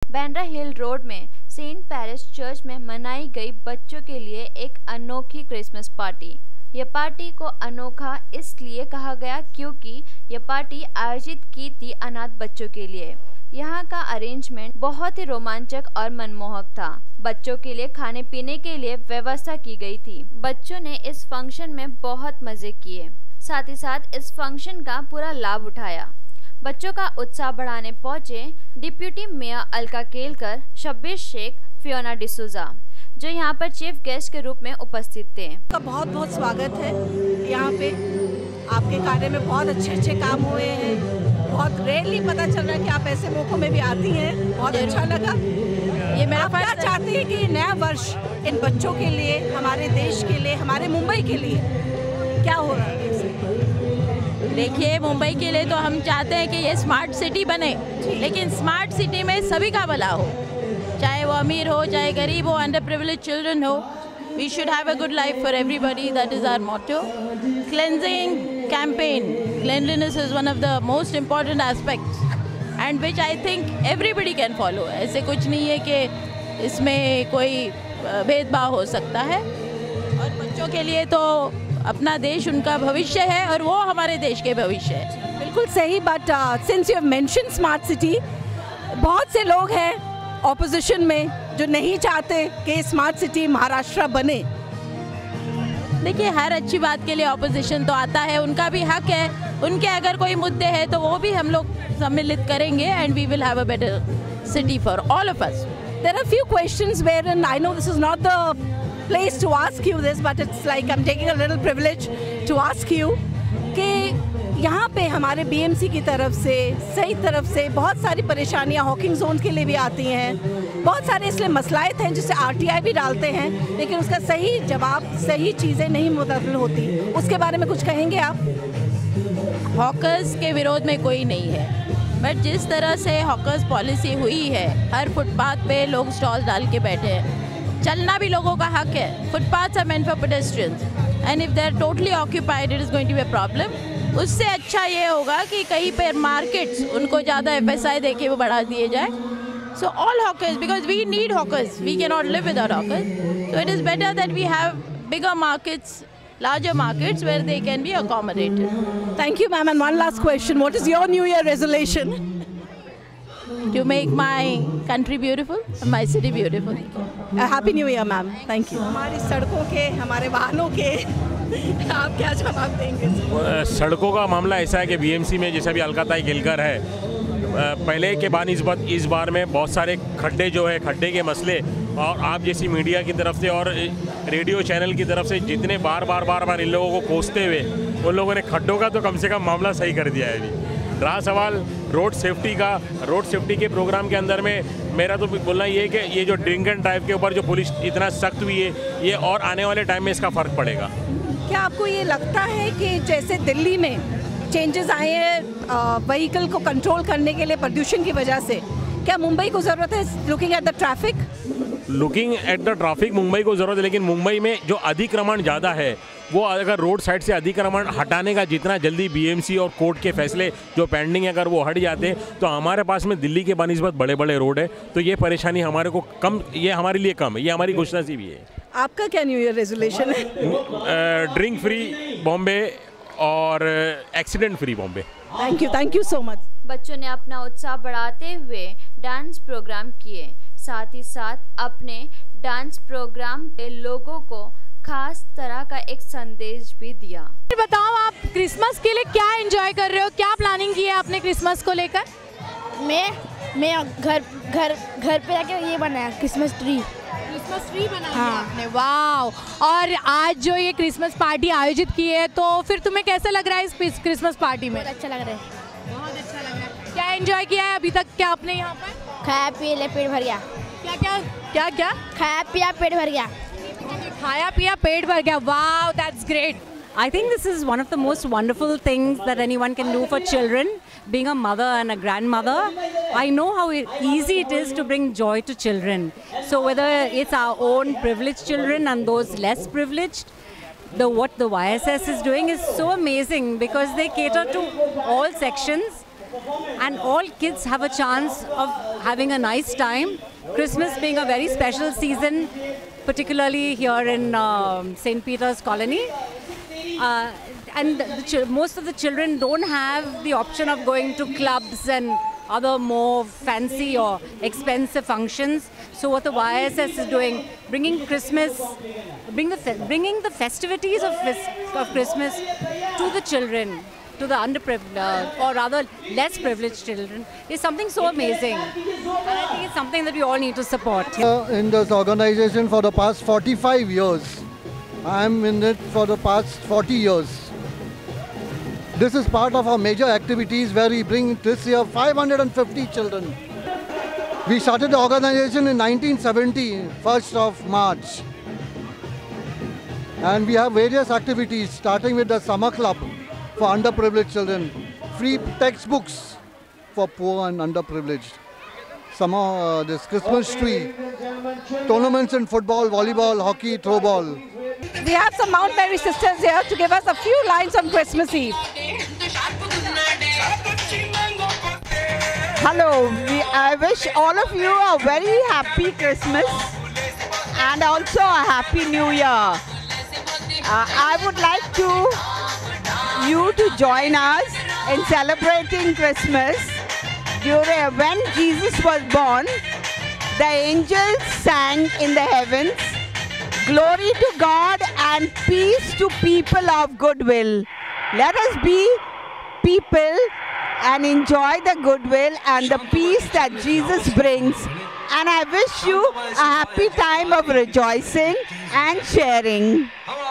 Bandra hill road में saint Paris church में मनाई गई बच्चों के लिए एक अनोखी क्रिसमस पार्टी। यह पार्टी को अनोखा इसलिए कहा गया क्योंकि यह पार्टी आयोजित की थी अनाथ बच्चों के लिए। यहाँ का अरेंजमेंट बहुत ही रोमांचक और मनमोहक था। बच्चों के लिए खाने पीने के लिए व्यवस्था की गई थी। बच्चों ने इस फंक्शन में बहुत मजे किए, साथ ही साथ इस फंक्शन का पूरा लाभ उठाया। बच्चों का उत्साह बढ़ाने पहुंचे deputy mayor Alka Kelkar, Shabbir Shaikh, Fiona D'Souza, जो यहाँ पर चीफ गेस्ट के रूप में उपस्थित थे। आपका बहुत बहुत स्वागत है यहाँ पे। आपके कार्य में बहुत अच्छे काम हुए हैं। बहुत रेयरली पता चल रहा है कि आप ऐसे मौकों में भी आती हैं। बहुत अच्छा लगा। ये मेरा आप क्या चाहती हैं कि ये नया वर्ष इन बच्चों के लिए, हमारे देश के लिए, हमारे मुंबई के लिए क्या हो रहा है? देखिए, मुंबई के लिए तो हम चाहते हैं कि ये स्मार्ट सिटी बने, लेकिन स्मार्ट सिटी में सभी का भला हो, चाहे वो अमीर हो, चाहे गरीब हो, अंडर प्रिविलेज चिल्ड्रन हो। We should have a good life for everybody, that is our motto. Cleansing campaign, cleanliness is one of the most important aspects and which I think everybody can follow. ऐसे कुछ नहीं है कि इसमें कोई भेदभाव हो सकता है। और बच्चों के लिए तो अपना देश उनका भविष्य है और वो हमारे देश के भविष्य है। बिल्कुल सही। But since you have mentioned smart city, बहुत से लोग हैं ऑपोजिशन में जो नहीं चाहते कि स्मार्ट सिटी महाराष्ट्र बने। देखिए, हर अच्छी बात के लिए ऑपोजिशन तो आता है, उनका भी हक है। उनके अगर कोई मुद्दे हैं तो वो भी हम लोग सम्मिलित करेंगे and we will have a better city for all of us. There are few questions wherein I know this is not the place to ask you this, but it's like I'm taking a little privilege to ask you कि यहाँ पे हमारे BMC की तरफ से, सही तरफ से बहुत सारी परेशानियाँ हॉकिंग जोन के लिए भी आती हैं। बहुत सारे इसलिए मसलायत हैं जिससे आरटीआई भी डालते हैं, लेकिन उसका सही जवाब, सही चीज़ें नहीं मुतअल्लिक़ होती। उसके बारे में कुछ कहेंगे आप? हॉकर्स के विरोध में कोई नहीं है, बट जिस तरह से हॉकर्स पॉलिसी हुई है, हर फुटपाथ पे लोग स्टॉल डाल के बैठे हैं। चलना भी लोगों का हक है। Footpaths are meant for pedestrians and if they are totally occupied it is going to be a problem. उससे अच्छा ये होगा कि कहीं पर मार्केट्स उनको ज़्यादा एफएसआई देके वो बढ़ा दिए जाए। So all hawkers, because we need hawkers, we can not live without hawkers. So it is better that we have bigger markets, larger markets where they can be accommodated. Thank you, ma'am. And one last question. What is your New Year resolution? To make my country beautiful, and my city beautiful. Happy New Year, ma'am. Thank you. हमारी सड़कों के, हमारे वाहनों के आप क्या जवाब देंगे? सड़कों का मामला ऐसा है कि बीएमसी में जैसा भी अलकाताई गिलकर है, पहले के बानिस्बत इस बार में बहुत सारे खड्डे जो है, खड्डे के मसले, और आप जैसी मीडिया की तरफ से और रेडियो चैनल की तरफ से जितने बार इन लोगों को कोसते हुए उन लोगों ने खड्डों का तो कम से कम मामला सही कर दिया है। अभी रहा सवाल रोड सेफ्टी का, रोड सेफ्टी के प्रोग्राम के अंदर में मेरा तो बोलना ये है कि ये जो ड्रिंक एंड ड्राइव के ऊपर जो पुलिस इतना सख्त हुई है, ये और आने वाले टाइम में इसका फ़र्क पड़ेगा। क्या आपको ये लगता है कि जैसे दिल्ली में चेंजेस आए हैं व्हीकल को कंट्रोल करने के लिए प्रदूषण की वजह से, क्या मुंबई को ज़रूरत है looking at the traffic? Looking at the traffic Mumbai को ज़रूरत है, लेकिन मुंबई में जो अतिक्रमण ज़्यादा है, वो अगर रोड साइड से अतिक्रमण हटाने का जितना जल्दी बीएमसी और कोर्ट के फैसले जो पेंडिंग है अगर वो हट जाते तो हमारे पास में दिल्ली के बनिस्बत बड़े रोड है, तो ये परेशानी हमारे को कम, ये हमारे लिए कम है, ये हमारी खुशनसीबी है। आपका क्या न्यू ईयर रेजोल्यूशन है? ड्रिंक फ्री बॉम्बे और accident free Bombay. Thank you so much. बच्चों ने अपना उत्साह बढ़ाते हुए डांस प्रोग्राम किए, साथ ही साथ अपने डांस प्रोग्राम के लोगों को खास तरह का एक संदेश भी दिया। बताओ, आप क्रिसमस के लिए क्या एंजॉय कर रहे हो, क्या प्लानिंग की है आपने क्रिसमस को लेकर? मैं घर पे जाके ये बनाया क्रिसमस ट्री बनाया। हाँ। आपने, वाह। और आज जो ये क्रिसमस पार्टी आयोजित की है, तो फिर तुम्हें कैसा लग रहा है इस क्रिसमस पार्टी में? बहुत अच्छा लग रहा है। बहुत अच्छा लग रहा है। क्या एंजॉय किया है अभी तक क्या आपने यहाँ पर? खाया पिया पेट भर गया। क्या खाया पिया पेट भर गया। खाया पिया पेट भर गया। Wow, that's great. I think this is one of the most wonderful things that anyone can do for children. Being a mother and a grandmother, I know how easy it is to bring joy to children. So whether it's our own privileged children and those less privileged, what the YSS is doing is so amazing because they cater to all sections and all kids have a chance of having a nice time. Christmas being a very special season, particularly here in St. Peter's Colony. And most of the children don't have the option of going to clubs and other more fancy or expensive functions. So what the YSS is doing, bringing Christmas, bringing the festivities of Christmas to the children, to the underprivileged, or rather less privileged children, is something so amazing. And I think it's something that we all need to support. In this organization for the past 45 years. I'm in it for the past 40 years. This is part of our major activities where we bring this year 550 children. We started the organization in 1970, 1st of March. And we have various activities starting with the summer club for underprivileged children, free textbooks for poor and underprivileged. Summer, this Christmas tree, tournaments in football, volleyball, hockey, throwball. We have some Mount Mary sisters here to give us a few lines on Christmas Eve. Hello, I wish all of you a very happy Christmas and also a happy New Year. I would like you to join us in celebrating Christmas. When Jesus was born, the angels sang in the heavens, "Glory to God and peace to people of goodwill." Let us be people and enjoy the goodwill and the peace that Jesus brings. And I wish you a happy time of rejoicing and sharing.